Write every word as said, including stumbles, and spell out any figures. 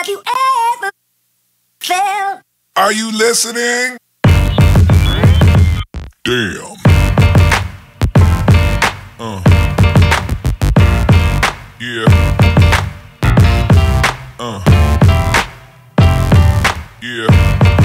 Have you ever felt? Are you listening? Damn. Uh. Yeah. Uh. Yeah.